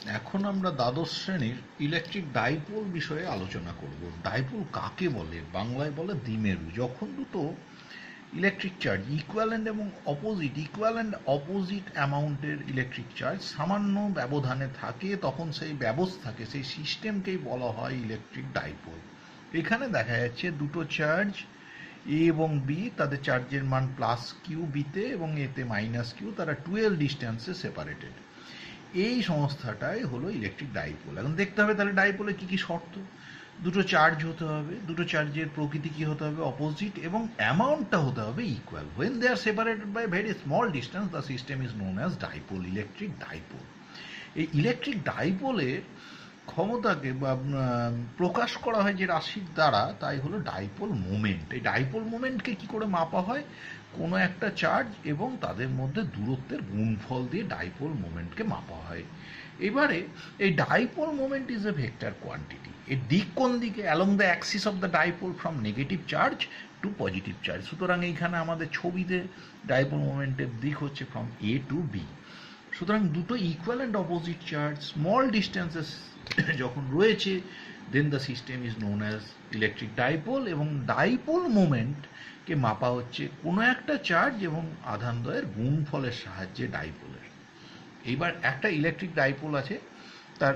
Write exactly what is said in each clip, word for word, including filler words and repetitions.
এখন আমরা দ্বাদশ শ্রেণীর ইলেকট্রিক ডাইপোল বিষয়ে আলোচনা করব। ডাইপোল কাকে বলে? বাংলায় বলে দ্বিমেরু। যখন দুটো ইলেকট্রিক চার্জ ইকুয়ালেন্ট এবং অপোজিট ইকুয়ালেন্ট অপোজিট অ্যামাউন্টের ইলেকট্রিক চার্জ সামান্য ব্যবধানে থাকে, তখন সেই ব্যবস্থাকে, সেই সিস্টেমকেই বলা হয় ইলেকট্রিক ডাইপোল। এখানে দেখা যাচ্ছে দুটো চার্জ এ এবং বি, তাদের চার্জের মান প্লাস কিউ বিতে এবং এতে মাইনাস কিউ, তারা টুয়েলভ ডিস্টেন্সে সেপারেটেড। এই সংস্থাটাই হলো ইলেকট্রিক ডাইপোল। এখন দেখতে হবে তাহলে ডাইপোলে কি কি শর্ত। দুটো চার্জ হতে হবে, দুটো চার্জের প্রকৃতি কি হতে হবে? অপোজিট, এবং অ্যামাউন্টটা হতে হবে equal. When they are separated by very small distance, the system is known as dipole, electric dipole. এই ইলেকট্রিক ডাইপোলের ক্ষমতাকে বা প্রকাশ করা হয় যে রাশির দ্বারা, তাই হলো ডাইপোল মোমেন্ট। এই ডাইপোল মোমেন্টকে কি করে মাপা হয়? কোনো একটা চার্জ এবং তাদের মধ্যে দূরত্বের গুণফল দিয়ে ডাইপোল মোমেন্টকে মাপা হয়। এবারে এই dipole moment is a vector quantity. এর দিক কোন দিকে? Along the axis of the dipole from negative charge to positive charge. সুতরাং এইখানে আমাদের ছবিতে ডাইপোল মোমেন্টের দিক হচ্ছে ফ্রম এ টু বি। সুতরাং দুটো equal and opposite charge small distances যখন রয়েছে, then the system is known as electric dipole. এবং ডাইপোল মোমেন্টকে মাপা হচ্ছে কোনো একটা চার্জ এবং আধানদ্বয়ের গুণফলের সাহায্যে ডাইপোলের। এইবার একটা ইলেকট্রিক ডাইপোল আছে, তার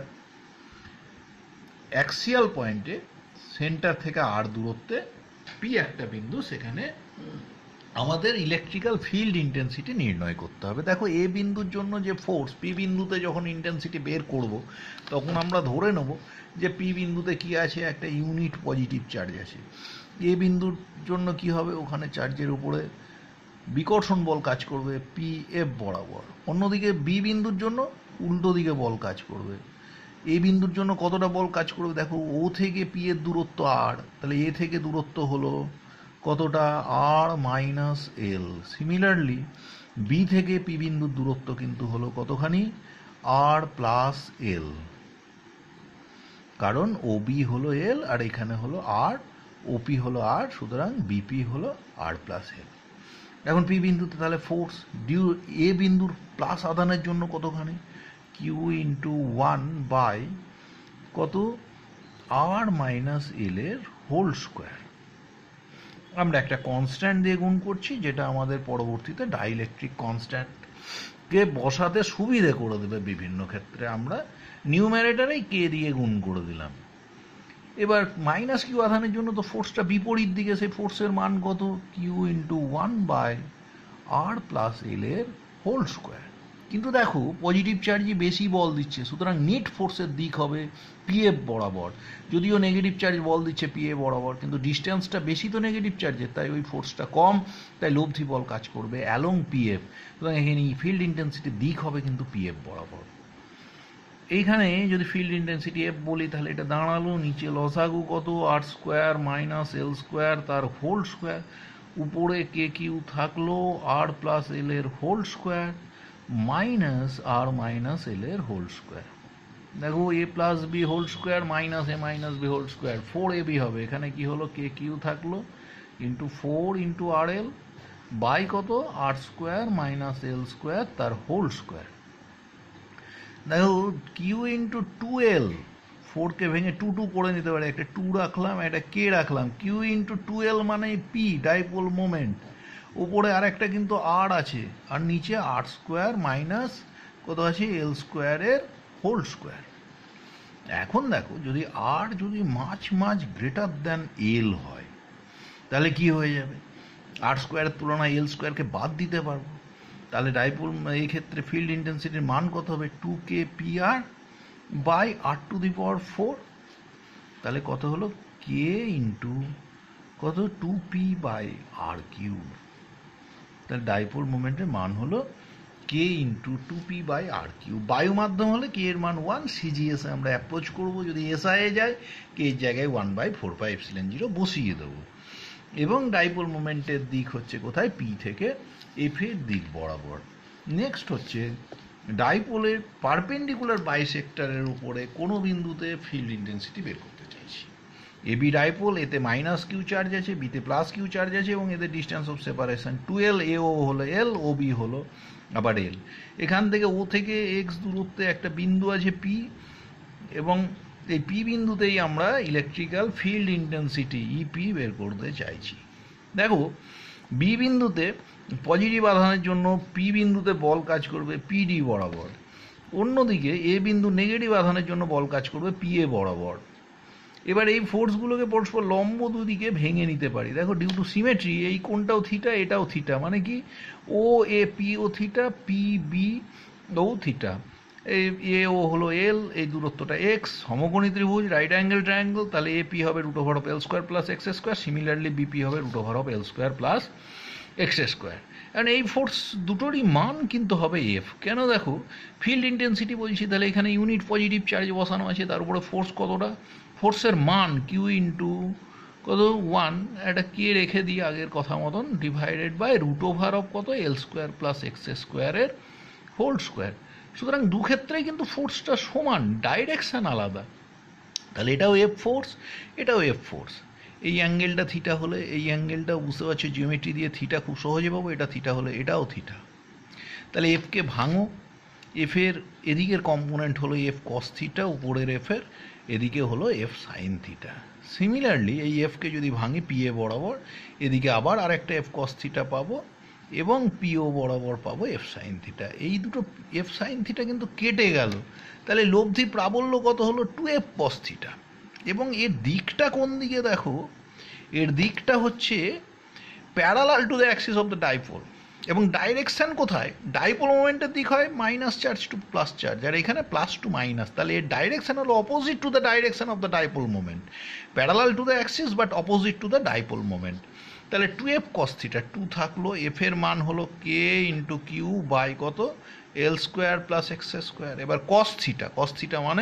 অ্যাক্সিয়াল পয়েন্টে সেন্টার থেকে আর দূরত্বে পি একটা বিন্দু, সেখানে আমাদের ইলেকট্রিক্যাল ফিল্ড ইন্টেন্সিটি নির্ণয় করতে হবে। দেখো, এ বিন্দুর জন্য যে ফোর্স, পি বিন্দুতে যখন ইন্টেন্সিটি বের করব, তখন আমরা ধরে নেব যে পি বিন্দুতে কি আছে? একটা ইউনিট পজিটিভ চার্জ আছে। এ বিন্দুর জন্য কি হবে? ওখানে চার্জের উপরে বিকর্ষণ বল কাজ করবে পি এফ বরাবর। অন্যদিকে বি বিন্দুর জন্য উল্টো দিকে বল কাজ করবে। এ বিন্দুর জন্য কতটা বল কাজ করবে? দেখো, ও থেকে পি এর দূরত্ব আর, তাহলে এ থেকে দূরত্ব হলো কতটা? R minus L. Similarly B থেকে পি বিন্দুর দূরত্ব কিন্তু হলো কতখানি? আর প্লাস এল, কারণ ও বি হলো এল আর এখানে হলো আর, ওপি হলো আর, সুতরাং বিপি হলো আর প্লাস এল। এখন পি বিন্দুতে তাহলে ফোর্স ডিউ এ বিন্দুর প্লাস আধানের জন্য কতখানি? কিউ ইন্টু ওয়ান বাই কত? আর মাইনাস এল এর হোল স্কোয়ার। আমরা একটা কনস্ট্যান্ট দিয়ে গুণ করছি, যেটা আমাদের পরবর্তীতে ডাইইলেকট্রিক কনস্ট্যান্টকে বসাতে সুবিধে করে দেবে বিভিন্ন ক্ষেত্রে। আমরা নিউমারেটরেই কে দিয়ে গুণ করে দিলাম। এবার মাইনাস কিউ আধানের জন্য তো ফোর্সটা বিপরীত দিকে, সেই ফোর্সের মান কত? Q into one by R plus L এর হোল স্কোয়ার। কিন্তু দেখো, পজিটিভ চার্জই বেশি বল দিচ্ছে, সুতরাং নেট ফোর্সের দিক হবে পিএফ বরাবর। যদিও নেগেটিভ চার্জ বল দিচ্ছে পিএ বরাবর, কিন্তু ডিস্টেন্সটা বেশি তো নেগেটিভ চার্জের, তাই ওই ফোর্সটা কম, তাই লব্ধি বল কাজ করবে অ্যালং পিএফ। সুতরাং এখানে ফিল্ড ইন্টেন্সিটির দিক হবে কিন্তু পিএফ বরাবর। এইখানে যদি ফিল্ড ইন্টেন্সিটি এফ বলি, তাহলে এটা দাঁড়ালো নিচে লসাগু কত? R square minus L square তার হোল স্কোয়ার, উপরে কে কিউ থাকলো আর প্লাস এল এর whole square minus R minus L এর হোল স্কোয়ার। দেখো, A plus B whole square minus A minus B whole square, four A B হবে। এখানে কি হলো? কে কিউ থাকলো into four into R L by কত? R square minus L square তার whole square. দেখো, Q into two এল, ফোরকে ভেঙে টু টু করে নিতে পারে, একটা টু রাখলাম, একটা কে রাখলাম। কিউ ইন্টু টু এল মানে পি, ডাইপোল মোমেন্ট। উপরে আর একটা কিন্তু আর আছে, আর নিচে আর স্কোয়ার মাইনাস কত আছে? এল স্কোয়ারের হোল স্কোয়ার। এখন দেখো, যদি আর যদি মাছ মাছ গ্রেটার দ্যান এল হয়, তাহলে কি হয়ে যাবে? আর স্কোয়ারের তুলনায় এল স্কোয়ারকে বাদ দিতে পারবো। তাহলে ডাইপোল এই ক্ষেত্রে ফিল্ড ইন্টেন্সিটির মান কত হবে? Two K P R by R to the power four. তাহলে কত হলো? কে ইন্টু কত? Two P by R Q. তাহলে ডাইপোল মোমেন্টের মান হলো K into two P by R Q. বায়ু মাধ্যম হলে কে এর মান ওয়ান, সিজিএস আমরা অ্যাপ্রোচ করবো। যদি এসআই এ যায়, কে এর জায়গায় one by four by epsilon zero বসিয়ে দেবো। এবং ডাইপোল মোমেন্টের দিক হচ্ছে কোথায়? পি থেকে এফ এর দিক বরাবর। নেক্সট হচ্ছে ডাইপোলের পারপেন্ডিকুলার বাইসেক্টরের উপরে কোনো বিন্দুতে ফিল্ড ইন্টেন্সিটি বের করতে চাইছি। এবি ডাইপোল, এতে মাইনাস কিউ চার্জ আছে, বিতে প্লাস কিউ চার্জ আছে, এবং এদের distance of separation twelve. A O হলো এল, ও বি হলো আবার এল। এখান থেকে ও থেকে এক্স দূরত্বে একটা বিন্দু আছে পি, এবং এই পি বিন্দুতেই আমরা ইলেকট্রিক্যাল ফিল্ড ইন্টেন্সিটি ইপি বের করতে চাইছি। দেখো বি বিন্দুতে পজিটিভ আধানের জন্য পি বিন্দুতে বল কাজ করবে পিডি বরাবর, অন্যদিকে এ বিন্দু নেগেটিভ আধানের জন্য বল কাজ করবে পি এ বরাবর। এবার এই ফোর্সগুলোকে পরস্পর লম্ব দুদিকে ভেঙে নিতে পারি। দেখো ডিউ টু সিমেট্রি এই কোণটাও থিটা, এটাও থিটা, মানে কি O A P O theta, P B O theta, এই এ ও হলো এল, এই দূরত্বটা এক্স, সমকোণী ত্রিভুজ রাইট অ্যাঙ্গেল ট্রায়াঙ্গেল, তাহলে এ পি হবে root over of L square plus X square, similarly BP হবে root over of L square plus X square. কারণ এই ফোর্স দুটোরই মান কিন্তু হবে এফ। কেন? দেখো ফিল্ড ইন্টেন্সিটি বলছি, তাহলে এখানে ইউনিট পজিটিভ চার্জ বসানো আছে, তার উপরে ফোর্স কতটা, ফোর্সের মান কিউ ইন্টু কত ওয়ান, একটা কে রেখে দিয়ে আগের কথা মতন divided by root over of কত এল স্কোয়ার প্লাস এক্স স্কোয়ারের হোল স্কোয়ার। সুতরাং দু ক্ষেত্রেই কিন্তু ফোর্সটা সমান, ডাইরেকশান আলাদা। তাহলে এটাও এফ ফোর্স, এটাও এফ ফোর্স। এই অ্যাঙ্গেলটা থিটা হলে এই অ্যাঙ্গেলটা বুঝতে পারছো জিওমেট্রি দিয়ে থিটা খুব সহজে পাবো, এটা থিটা হলে এটাও থিটা। তাহলে এফকে ভাঙো, এফের এদিকের কম্পোনেন্ট হলো এফ কস থিটা, উপরের এফের এদিকে হলো এফ সাইন থিটা। সিমিলারলি এই এফকে যদি ভাঙি পি এ বরাবর, এদিকে আবার আরেকটা এফ কস থিটা পাবো, এবং পিও বরাবর পাবো এফ সাইন থিটা। এই দুটো এফ সাইন থিটা কিন্তু কেটে গেল, তাহলে লব্ধি প্রাবল্য কত হলো টু এফ কস থিটা। এবং এর দিকটা কোন দিকে দেখো, এর দিকটা হচ্ছে parallel to the axis of the dipole, এবং ডাইরেকশান কোথায়, ডাইপোল মোমেন্টের দিক হয় minus charge to plus charge, আর এখানে প্লাস টু মাইনাস, তাহলে এর ডাইরেকশান হলো opposite to the direction of the dipole moment, parallel to the axis but opposite to the dipole moment. তাহলে two F cos theta, two থাকলো, এফের মান হলো কে ইন্টু কিউ বাই কত L square plus X square. এবার cos theta, cos theta মানে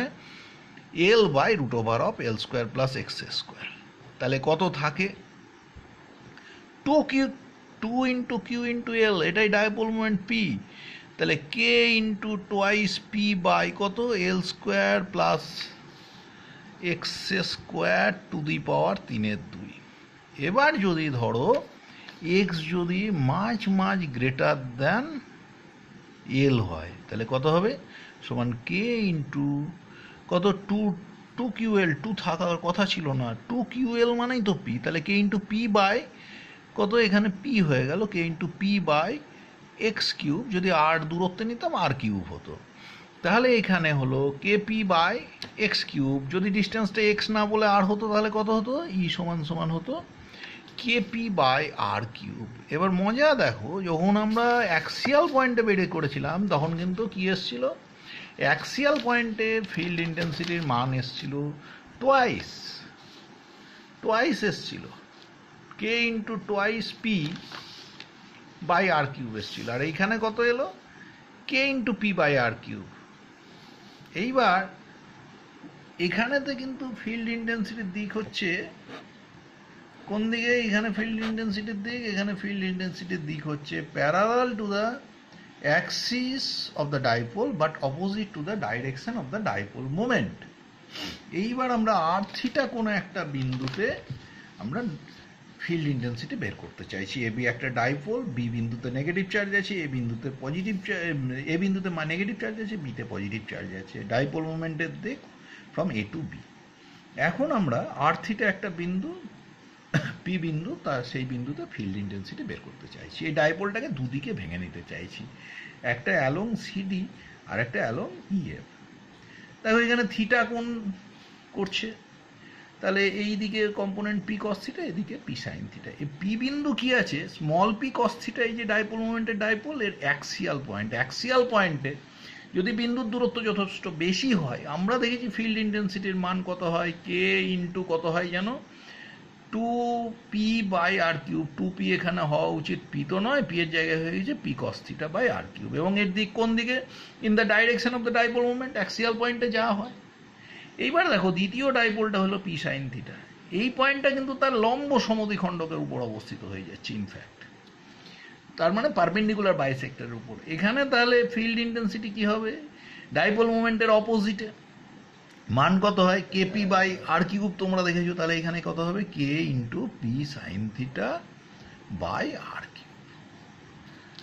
L by root over of L square plus X square. তাহলে কত থাকে two Q, two into Q into L, এটাই ডাইপোল মোমেন্ট পি, তাহলে K into twice P by কত L square plus X square to the power তিনের দুই। এবার যদি ধরো এক্স যদি মাঝ মাঝ গ্রেটার দ্যান এল হয়, তাহলে কত হবে সমান কে ইন্টু কত two two Q L, two থাকার কথা ছিল না, টু কিউ এল মানেই তো পি, তাহলে কে ইন্টু পি বাই কত, এখানে পি হয়ে গেল K into P by X cube, যদি আর দূরত্বে নিতাম আর কিউব হতো। তাহলে এখানে হলো K P by X cube, যদি ডিস্টেন্সটা এক্স না বলে আর হতো তাহলে কত হতো, ই সমান সমান হতো K P by R cube. এবার মজা দেখো, যখন আমরা অ্যাক্সিয়াল পয়েন্টে বের করেছিলাম তখন কিন্তু কি এসছিল, অ্যাক্সিয়াল পয়েন্টে ফিল্ড ইন্টেন্সিটির মান এসছিল টোয়াইস, টোয়াইস এসছিল K into twice P by R cube এসছিল, আর এইখানে কত এলো K into P by R cube. এইবার এখানেতে কিন্তু ফিল্ড ইন্টেন্সিটির দিক হচ্ছে কোন দিকে, এখানে ফিল্ড ইন্টেন্সিটির দিক, এখানে ফিল্ড ইন্টেন্সিটির দিক হচ্ছে parallel to the axis of the dipole but opposite to the direction of the dipole moment. এইবার আমরা আর থিটা কোনো একটা বিন্দুতে আমরা ফিল্ড ইন্টেন্সিটি বের করতে চাইছি। এ বি একটা ডাইপোল, বি বিন্দুতে নেগেটিভ চার্জ আছে, এ বিন্দুতে পজিটিভ, এ বিন্দুতে নেগেটিভ চার্জ আছে, বিতে পজিটিভ চার্জ আছে, ডাইপোল মোমেন্টের দিক ফ্রম এ টু বি। এখন আমরা আর থিটা একটা বিন্দু পি বিন্দু, তার সেই বিন্দুতে ফিল্ড ইন্টেন্সিটি বের করতে চাইছি, এই ডাইপোলটাকে দুদিকে ভেঙে নিতে চাইছি, একটা অ্যালং সিডি আর একটা অ্যালং ইএফ। দেখো এখানে থিটা কোণ করছে, তাহলে এই দিকে কম্পোনেন্ট পি কস থিটা, এদিকে পি সাইন থিটা। এই পি বিন্দু কি আছে, স্মল পি কস থিটা, এই যে ডাইপোল মোমেন্টের ডাইপোল, এর অ্যাক্সিয়াল পয়েন্ট, অ্যাক্সিয়াল পয়েন্টে যদি বিন্দুর দূরত্ব যথেষ্ট বেশি হয়, আমরা দেখেছি ফিল্ড ইন্টেন্সিটির মান কত হয়, কে ইন্টু কত হয় জানো, two P by R cube. Two P এখানে হওয়া উচিত, পি তো নয়, পি এর জায়গায় হয়ে গেছে P cos theta by R cube, এবং এর দিক কোন দিকে, in the direction of the dipole moment, axial পয়েন্টে যা হয়। এইবার দেখো দ্বিতীয় ডাইপোলটা হলো পি সাইন থিটা, এই পয়েন্টটা কিন্তু তার লম্ব সমদ্বিখণ্ডকের উপর অবস্থিত হয়ে যাচ্ছে ইনফ্যাক্ট, তার মানে পারপেন্ডিকুলার বাইসেক্টরের উপর। এখানে তাহলে ফিল্ড ইন্টেন্সিটি কি হবে, ডাইপোল মোমেন্টের অপোজিটে, মান কত হয় K P by R cube, তোমরা দেখেছো, তাহলে এখানে কত হবে K into P sine theta by R cube.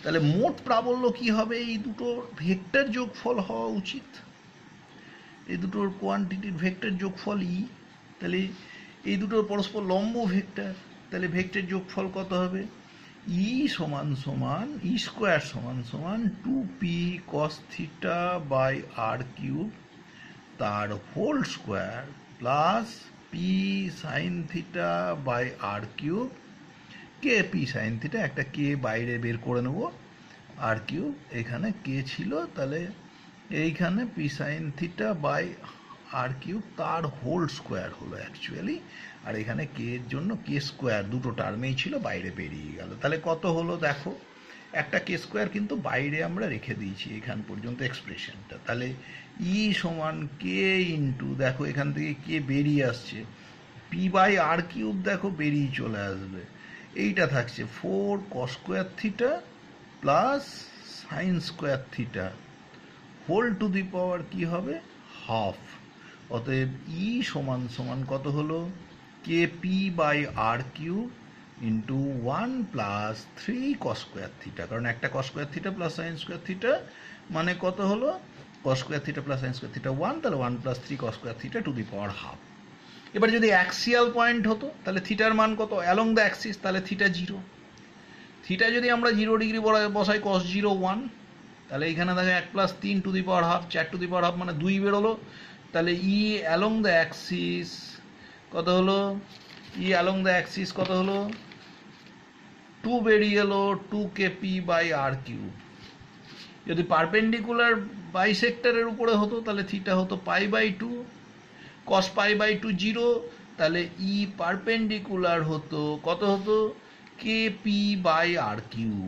তাহলে মোট প্রাবল্য কি হবে? এই দুটোর ভেক্টর যোগফল হওয়া উচিত, এই দুটোর কোয়ান্টিটির ভেক্টর যোগফল ই। তাহলে এই দুটোর পরস্পর লম্ব ভেক্টর, তাহলে ভেক্টর যোগফল কত হবে? ই সমান সমান ই স্কোয়ার সমান সমান two P cos theta by R cube তার whole square plus P sine theta by R cube, K P sine theta, একটা কে বাইরে বের করে নেব, আর কিউব এখানে কে ছিল, তাহলে এইখানে P sine theta by R cube তার হোল স্কোয়ার হলো অ্যাকচুয়ালি, আর এখানে কে এর জন্য কে স্কোয়ার দুটো টার্মেই ছিল, বাইরে বেরিয়ে গেল। তাহলে কত হলো দেখো, একটা কে স্কোয়ার কিন্তু বাইরে আমরা রেখে দিয়েছি এখান পর্যন্ত এক্সপ্রেশনটা। তাহলে ই সমান কে ইন্টু, দেখো এখান থেকে কে বেরিয়ে আসছে, পি বাই আর কিউব দেখো বেরিয়ে চলে আসবে, এইটা থাকছে four cos square theta plus sine square theta whole to the power কি হবে? হাফ। অতএব ই সমান সমান কত হলো? K P by R cube into one plus three cos square theta, কারণ একটা cos square theta plus sine square theta মানে কত হলো? Cos square theta plus sine square theta one, তাহলে one plus three cos square theta to the power half. এবার যদি axial point হতো তাহলে থিটার মান কত? অ্যালং দ্য অ্যাক্সিস, তাহলে থিটা জিরো। থিটা যদি আমরা জিরো ডিগ্রি বসাই কস জিরো ওয়ান, তাহলে এইখানে দেখো এক প্লাস তিন টু দি পাওয়ার হাফ, চার টু দি পাওয়ার হাফ মানে দুই বেরোলো, তাহলে ই অ্যালং দ্য অ্যাক্সিস কত হলো? ই অ্যালং দ্য অ্যাক্সিস কত হলো? টু বেরিয়ে এলো two K P by R cube. যদি পারপেন্ডিকুলার বাইসেক্টরের উপরে হতো তাহলে থিটা হতো pi by two, cos pi by two zero, তাহলে ই পারপেন্ডিকুলার হতো কত হতো? K P by R cube.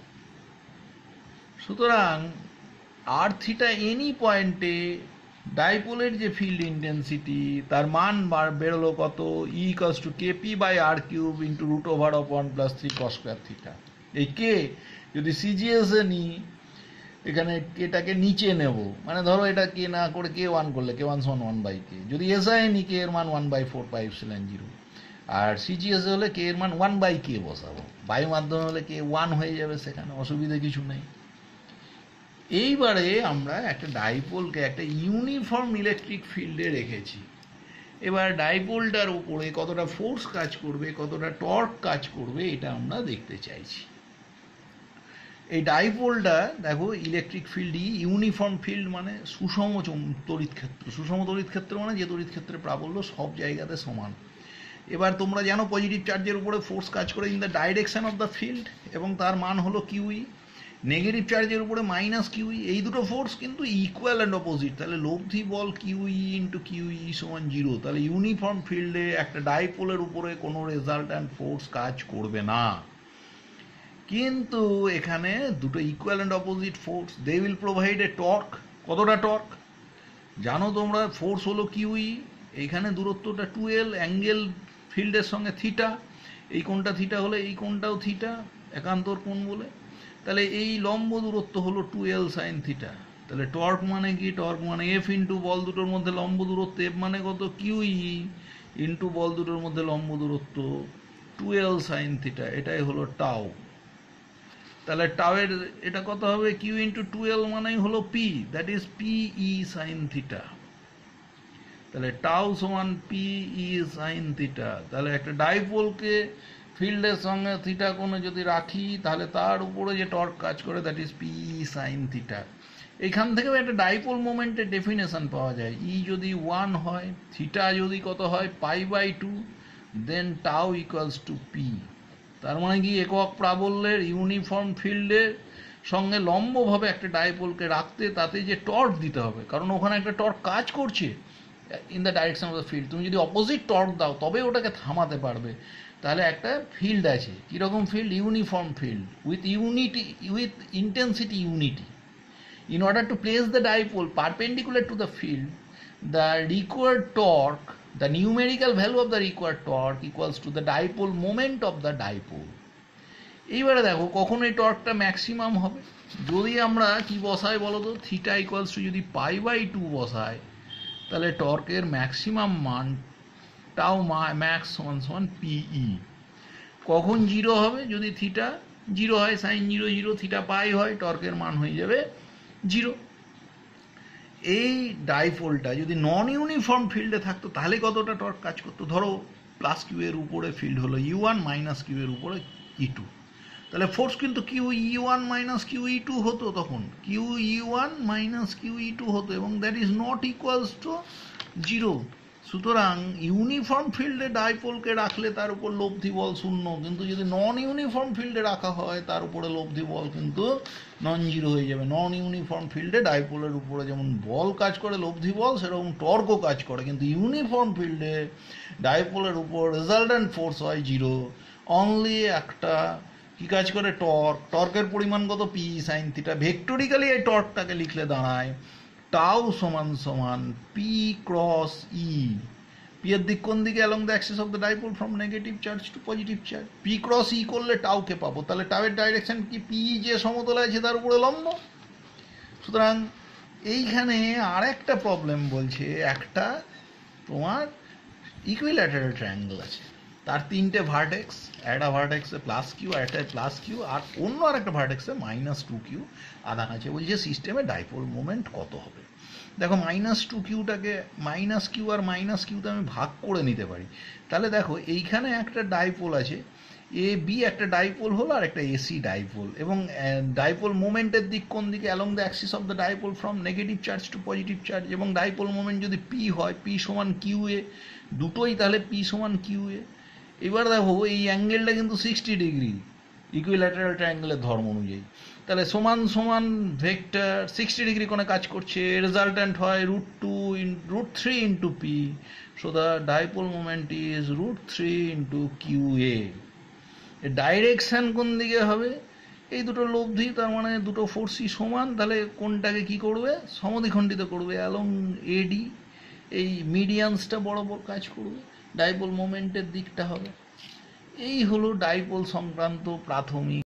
সুতরাং আর থিটা এনি পয়েন্টে ডাইপোলের যে ফিল্ড ইন্টেন্সিটি তার মান বেরোলো কত? E equals two K P by R cube into root over of one plus three cos square theta. এই কে যদি সিজিএস এ নিই, এখানে কেটাকে নিচে নেব, মানে ধরো এটা কে না করে কে ওয়ান করলে কে ওয়ান সমান ওয়ান বাই কে, যদি এসআই নি কে এর মান one by four pi epsilon zero, আর সিজিএস হলে কে এর মান ওয়ান বাই কে বসাবো, বায়ু মাধ্যমে হলে কে ওয়ান হয়ে যাবে, সেখানে অসুবিধা কিছু নেই। এইবারে আমরা একটা ডাইপোলকে একটা ইউনিফর্ম ইলেকট্রিক ফিল্ডে রেখেছি, এবার ডাইপোলটার উপরে কতটা ফোর্স কাজ করবে, কতটা টর্ক কাজ করবে, এটা আমরা দেখতে চাইছি। এই ডাইপোলটা দেখো ইলেকট্রিক ফিল্ডই ইউনিফর্ম ফিল্ড মানে সুষম তড়িৎ ক্ষেত্র, সুষম তড়িৎ ক্ষেত্র মানে যে তড়িৎ ক্ষেত্রের প্রাবল্য সব জায়গাতে সমান। এবার তোমরা জানো পজিটিভ চার্জের উপরে ফোর্স কাজ করে in the direction of the field, এবং তার মান হলো কিউই। নেগেটিভ চার্জের উপরে মাইনাস কিউই, এই দুটো ফোর্স কিন্তু ইকুয়াল অ্যান্ড অপোজিট, তাহলে লব্ধি বল কিউই ইন্টু কিউই সমান জিরো। তাহলে ইউনিফর্ম ফিল্ডে একটা ডাইপোলের উপরে কোনো রেজাল্ট্যান্ট ফোর্স কাজ করবে না। কিন্তু এখানে দুটো equal and opposite force, they will provide a torque. কতটা টর্ক জানো তোমরা? ফোর্স হলো কিউই, এইখানে দূরত্বটা টু এল, অ্যাঙ্গেল ফিল্ডের সঙ্গে থিটা, এই কোণটা থিটা হলে এই কোণটাও থিটা, একান্তর কোণ বলে, তাহলে এই লম্ব দূরত্ব হলো টু এল সাইন থিটা। তাহলে টর্ক মানে কি? টর্ক মানে এফ ইন্টু বল দুটোর মধ্যে লম্ব দূরত্ব, এফ মানে কত? কিউই ইন্টু বল দুটোর মধ্যে লম্ব দূরত্ব টু এল সাইন থিটা, এটাই হলো টাও। তাহলে টাওয়ের এটা কত হবে? কিউ ইন্টু টু এল মানেই হলো P, that is P E sine theta. তাহলে টাও সমান পি ই সাইন থিটা। তাহলে একটা ডাইপোলকে ফিল্ডের সঙ্গে থিটা কোণে যদি রাখি তাহলে তার উপরে যে টর্ক কাজ করে that is P E sine theta. এইখান থেকেও একটা ডাইপোল মোমেন্টের ডেফিনেশন পাওয়া যায়। ই যদি ওয়ান হয়, থিটা যদি কত হয়? পাই বাই টু, দেন টাও ইকুয়ালস টু পি। তার মানে কি একক প্রাবল্যের ইউনিফর্ম ফিল্ডের সঙ্গে লম্বভাবে একটা ডাইপোলকে রাখতে তাতে যে টর্ক দিতে হবে, কারণ ওখানে একটা টর্ক কাজ করছে in the direction of the field, তুমি যদি অপোজিট টর্ক দাও তবে ওটাকে থামাতে পারবে। তাহলে একটা ফিল্ড আছে, কীরকম field? Uniform field with unity, with intensity unity. In order to place the dipole perpendicular to the field, the required torque, the numerical value of the required torque equals to the dipole moment of the dipole. এইবারে দেখো কখন এই টর্কটা maximum হবে? যদি আমরা কি বসাই বলো তো? থিটা ইকুয়ালস টু যদি পাই বাই টু বসাই তাহলে টর্কের ম্যাক্সিমাম মান টাও ম্যাক্স সমান সমান পিই। কখন জিরো হবে? যদি থিটা জিরো হয়, sine zero zero theta pi হয়, টর্কের মান হয়ে যাবে জিরো। এই ডাইপোলটা যদি নন ইউনিফর্ম ফিল্ডে থাকতো তাহলে কতটা টর্ক কাজ করতো? ধরো প্লাস কিউ এর উপরে ফিল্ড হলো ইউ ওয়ান, মাইনাস কিউ এর উপরে ই টু, তাহলে ফোর্স কিন্তু Q E one minus Q E two হতো, তখন Q E one minus Q E two হতো, এবং that is not equals to zero. সুতরাং ইউনিফর্ম ফিল্ডে ডাইপোলকে রাখলে তার উপর লব্ধি বল শূন্য, কিন্তু যদি নন ইউনিফর্ম ফিল্ডে রাখা হয় তার উপরে লব্ধি বল কিন্তু নন জিরো হয়ে যাবে। নন ইউনিফর্ম ফিল্ডে ডাইপোলের উপরে যেমন বল কাজ করে লব্ধি বল, সেরকম টর্কও কাজ করে, কিন্তু ইউনিফর্ম ফিল্ডে ডাইপোলের উপর রেজাল্ট্যান্ট ফোর্স হয় জিরো। অনলি একটা কি কাজ করে? টর্ক। টর্কের পরিমাণ কত? P sine theta. ভেক্টরিক্যালি এই টর্কটাকে লিখলে দাঁড়ায় টাউ সমান সমান পি ক্রস ই। পি এর দিক কোন দিকে? Along the axis of the dipole from negative charge to positive charge. P cross E করলে টাউকে পাবো, তাহলে টাউয়ের ডাইরেকশন কি? পি যে সমতলে আছে তার উপরে লম্ব। সুতরাং এইখানে আর একটা প্রবলেম বলছে, একটা তোমার ইকুইল্যাটারাল ট্রায়াঙ্গেল আছে, তার তিনটে ভার্টেক্স, একটা ভার্টেক্সে প্লাস কিউ, একটা প্লাস কিউ, আর অন্য আর একটা ভার্টেক্সে মাইনাস টু কিউ আধান আছে। বলছে সিস্টেমে ডাইপোল মোমেন্ট কত হবে? দেখো মাইনাস টু কিউটাকে মাইনাস কিউ আর মাইনাস কিউতে আমি ভাগ করে নিতে পারি। তাহলে দেখো এইখানে একটা ডাইপোল আছে, এ বি একটা ডাইপোল হলো আর একটা এসি ডাইপোল, এবং ডাইপোল মোমেন্টের দিক কোন দিকে? Along the axis of the dipole from negative charge to positive charge, এবং ডাইপোল মোমেন্ট যদি পি হয়, পি সমান কিউ এ, দুটোই তাহলে পি সমান কিউ এ। এবার দেখো এই অ্যাঙ্গেলটা কিন্তু সিক্সটি ডিগ্রি ইকুইল্যাটারাল ট্রায়াঙ্গেলের ধর্ম অনুযায়ী, তাহলে সমান সমান ভেক্টর সিক্সটি ডিগ্রি কোণে কাজ করছে, রেজাল্ট্যান্ট হয় root two in root three into P, so the dipole moment is root three into Q A. Direction কোন দিকে হবে? এই দুটো লব্ধি, তার মানে দুটো ফোর্সই সমান, তাহলে কোনটাকে কি করবে? সমদ্বিখণ্ডিত করবে অ্যালং এডি, এই মিডিয়ানসটা বরাবর কাজ করবে, ডাইপোল মোমেন্টের দিকটা হবে। এই হলো ডাইপোল সংক্রান্ত প্রাথমিক